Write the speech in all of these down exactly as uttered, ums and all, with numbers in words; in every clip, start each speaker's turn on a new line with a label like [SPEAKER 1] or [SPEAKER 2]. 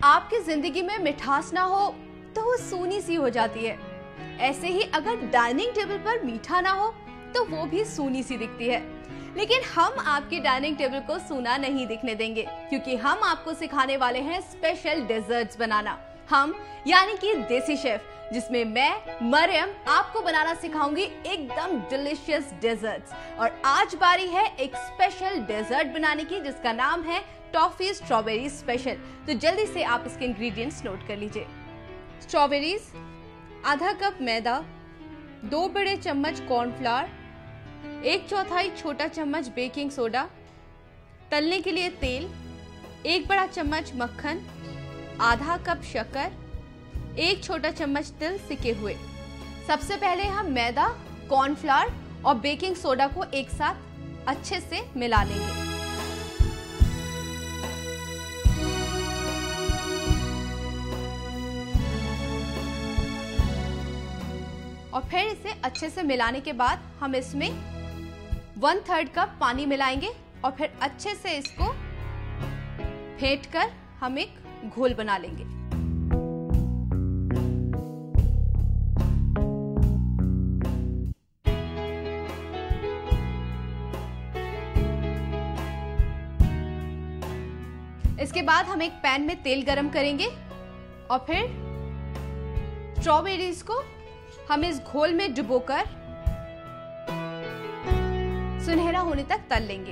[SPEAKER 1] आपकी जिंदगी में मिठास ना हो तो वो सूनी सी हो जाती है। ऐसे ही अगर डाइनिंग टेबल पर मीठा ना हो तो वो भी सूनी सी दिखती है। लेकिन हम आपकी डाइनिंग टेबल को सूना नहीं दिखने देंगे, क्योंकि हम आपको सिखाने वाले हैं स्पेशल डेजर्ट्स बनाना। हम यानी कि देसी शेफ, जिसमें मैं मरियम आपको बनाना सिखाऊंगी एकदम डिलीशियस डेजर्ट्स। और आज बारी है एक स्पेशल डेजर्ट बनाने की, जिसका नाम है टॉफी स्ट्रॉबेरी स्पेशल। तो जल्दी से आप इसके इंग्रेडिएंट्स नोट कर लीजिए। स्ट्रॉबेरीज, आधा कप मैदा, दो बड़े चम्मच कॉर्नफ्लावर, एक चौथाई छोटा चम्मच बेकिंग सोडा, तलने के लिए तेल, एक बड़ा चम्मच मक्खन, आधा कप शक्कर, एक छोटा चम्मच तिल सिके हुए। सबसे पहले हम मैदा, कॉर्नफ्लावर और बेकिंग सोडा को एक साथ अच्छे से मिला लेंगे। और फिर इसे अच्छे से मिलाने के बाद हम इसमें वन थर्ड कप पानी मिलाएंगे और फिर अच्छे से इसको फेंट कर हम एक घोल बना लेंगे। इसके बाद हम एक पैन में तेल गरम करेंगे और फिर स्ट्रॉबेरीज को हम इस घोल में डुबोकर सुनहरा होने तक तल लेंगे।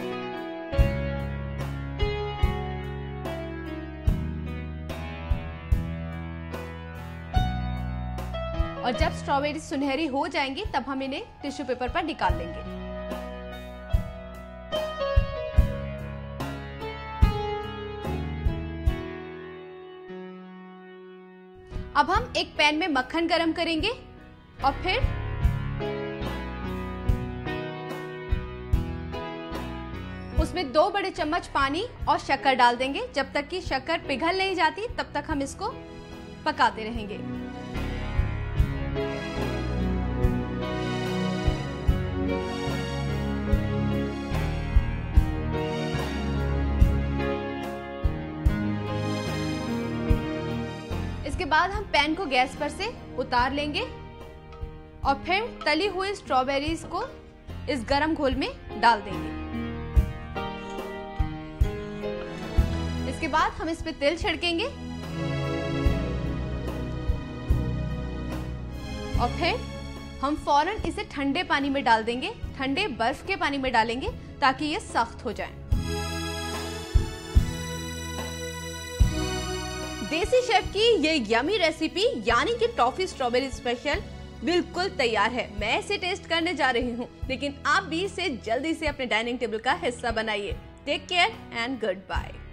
[SPEAKER 1] और जब स्ट्रॉबेरी सुनहरी हो जाएंगी तब हम इन्हें टिश्यू पेपर पर निकाल लेंगे। अब हम एक पैन में मक्खन गरम करेंगे और फिर उसमें दो बड़े चम्मच पानी और शक्कर डाल देंगे। जब तक कि शक्कर पिघल नहीं जाती तब तक हम इसको पकाते रहेंगे। इसके बाद हम पैन को गैस पर से उतार लेंगे और फिर तली हुई स्ट्रॉबेरीज को इस गरम घोल में डाल देंगे। इसके बाद हम इस पे तेल छिड़केंगे और फिर हम फौरन इसे ठंडे पानी में डाल देंगे। ठंडे बर्फ के पानी में डालेंगे ताकि ये सख्त हो जाए। देसी शेफ की ये यमी रेसिपी यानी कि टॉफी स्ट्रॉबेरी स्पेशल बिल्कुल तैयार है। मैं इसे टेस्ट करने जा रही हूँ, लेकिन आप भी इसे जल्दी से अपने डाइनिंग टेबल का हिस्सा बनाइए। Take care and good bye.